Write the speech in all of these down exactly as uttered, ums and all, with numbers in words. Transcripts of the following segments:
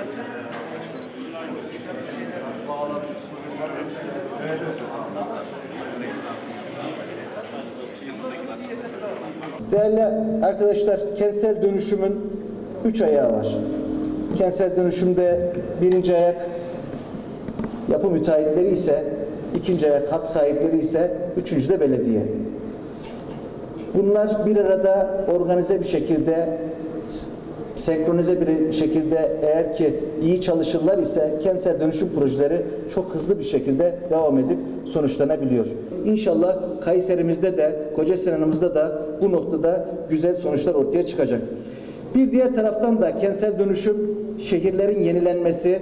burası. Değerli arkadaşlar, kentsel dönüşümün üç ayağı var. Kentsel dönüşümde birinci ayak yapı müteahhitleri ise, ikinci ayak hak sahipleri ise, üçüncü de belediye. Bunlar bir arada organize bir şekilde, senkronize bir şekilde eğer ki iyi çalışırlar ise kentsel dönüşüm projeleri çok hızlı bir şekilde devam edip sonuçlanabiliyor. İnşallah Kayseri'mizde de, Kocasinan'ımızda da bu noktada güzel sonuçlar ortaya çıkacak. Bir diğer taraftan da kentsel dönüşüm şehirlerin yenilenmesi,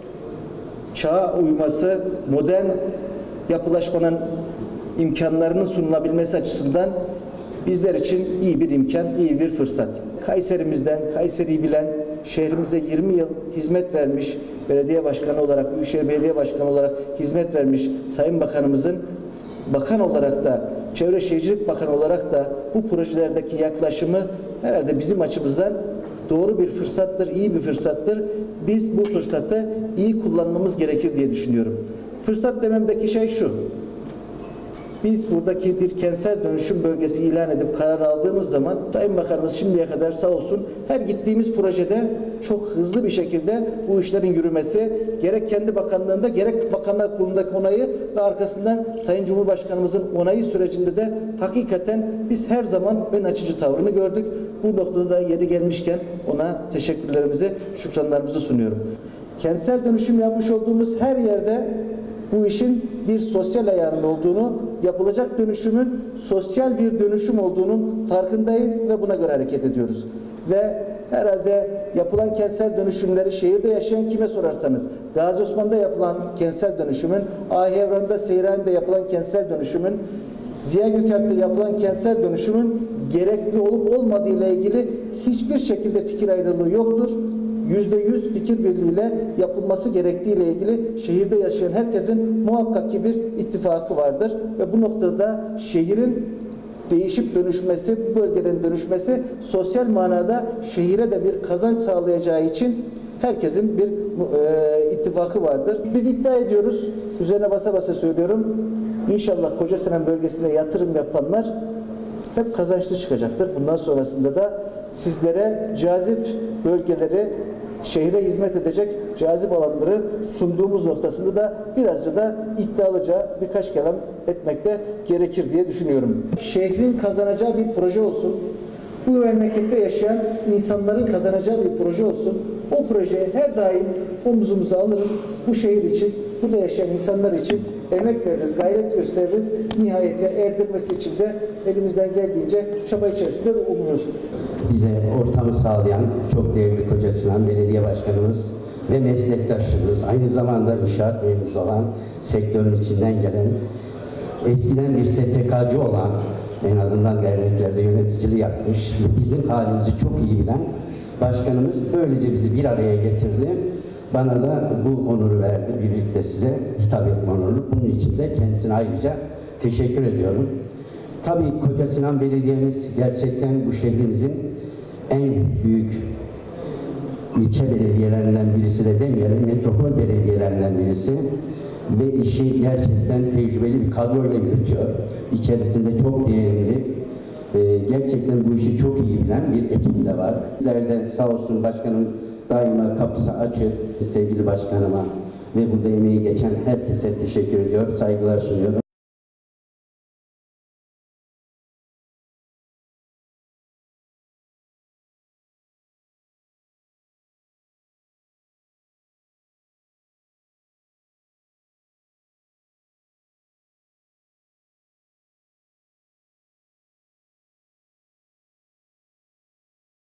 çağa uyması, modern yapılaşmanın imkanlarının sunulabilmesi açısından bizler için iyi bir imkan, iyi bir fırsat. Kayserimizden, Kayseri'yi bilen, şehrimize yirmi yıl hizmet vermiş, belediye başkanı olarak, Büyükşehir Belediye Başkanı olarak hizmet vermiş Sayın Bakanımızın bakan olarak da, Çevre Şehircilik Bakanı olarak da bu projelerdeki yaklaşımı herhalde bizim açımızdan doğru bir fırsattır, iyi bir fırsattır. Biz bu fırsatı iyi kullanmamız gerekir diye düşünüyorum. Fırsat dememdeki şey şu: biz buradaki bir kentsel dönüşüm bölgesi ilan edip karar aldığımız zaman Sayın Bakanımız şimdiye kadar sağ olsun her gittiğimiz projede çok hızlı bir şekilde bu işlerin yürümesi, gerek kendi bakanlığında gerek Bakanlar Kurulu'ndaki onayı ve arkasından Sayın Cumhurbaşkanımızın onayı sürecinde de hakikaten biz her zaman ön açıcı tavrını gördük. Bu noktada da yeri gelmişken ona teşekkürlerimizi, şükranlarımızı sunuyorum. Kentsel dönüşüm yapmış olduğumuz her yerde bu işin bir sosyal ayağının olduğunu, yapılacak dönüşümün sosyal bir dönüşüm olduğunun farkındayız ve buna göre hareket ediyoruz. Ve herhalde yapılan kentsel dönüşümleri şehirde yaşayan kime sorarsanız, Gazi Osman'da yapılan kentsel dönüşümün, Ahi Evran'da, Seyran'da yapılan kentsel dönüşümün, Ziya Gökalp'te yapılan kentsel dönüşümün gerekli olup olmadığı ile ilgili hiçbir şekilde fikir ayrılığı yoktur. Yüzde yüz fikir birliğiyle yapılması gerektiği ile ilgili şehirde yaşayan herkesin muhakkak ki bir ittifakı vardır ve bu noktada şehrin değişip dönüşmesi, bu bölgenin dönüşmesi sosyal manada şehire de bir kazanç sağlayacağı için herkesin bir e, ittifakı vardır. Biz iddia ediyoruz, üzerine basa basa söylüyorum, İnşallah Kocasinan bölgesinde yatırım yapanlar hep kazançlı çıkacaktır. Bundan sonrasında da sizlere cazip bölgeleri, şehre hizmet edecek cazip alanları sunduğumuz noktasında da birazca da iddialıca birkaç kelam etmekte gerekir diye düşünüyorum. Şehrin kazanacağı bir proje olsun. Bu memlekette yaşayan insanların kazanacağı bir proje olsun. O projeye her daim omuzumuza alırız. Bu şehir için, burada yaşayan insanlar için emek veririz, gayret gösteririz. Nihayete erdirmesi için de elimizden geldiğince çaba içerisinde de umuyoruz. Bize ortamı sağlayan çok değerli Kocasinan Belediye Başkanımız ve meslektaşımız, aynı zamanda inşaat mühendisi olan, sektörün içinden gelen, eskiden bir S T K'cı olan, en azından derneklerde yöneticiliği yapmış, bizim halimizi çok iyi bilen başkanımız böylece bizi bir araya getirdi. Bana da bu onuru verdi. Birlikte size hitap etme onuru. Bunun için de kendisine ayrıca teşekkür ediyorum. Tabii Kocasinan Belediye'miz gerçekten bu şehrimizin en büyük ilçe belediyelerinden birisi de demeyelim, metropol belediyelerinden birisi ve işi gerçekten tecrübeli bir kadroyla yürütüyor. İçerisinde çok değerli, e, gerçekten bu işi çok iyi bilen bir ekip de var. Bizlerden sağ olsun başkanım daima kapısı açık. Sevgili başkanıma ve burada emeği geçen herkese teşekkür ediyor, saygılar sunuyorum.